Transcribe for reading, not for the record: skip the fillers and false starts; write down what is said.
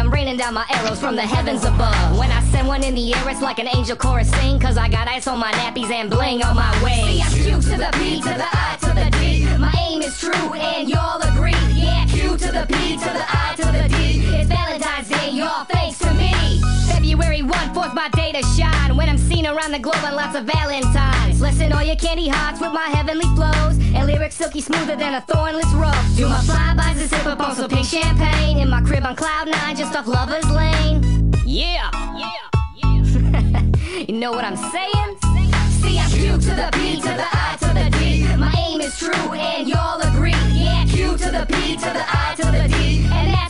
I'm raining down my arrows from the heavens above. When I send one in the air, it's like an angel chorus sing, cause I got ice on my nappies and bling on my wings. See, I'm Q to the P to the I to the D. My aim is true and y'all agree. Yeah, Q to the P to the I to the D. It's Valentine's Day, y'all, thanks to me. February 1, 4th, my day to shine, when I'm seen around the globe on lots of Valentines. Listen all your candy hearts with my heavenly flows, and lyrics silky smoother than a thornless rose. Do my flybys and sip up on some pink champagne, in my crib on cloud 9 just off Lover's Lane. Yeah, you know what I'm saying? See, I'm Q to the P to the I to the D. My aim is true and y'all agree. Yeah, Q to the P to the I to the D. And that's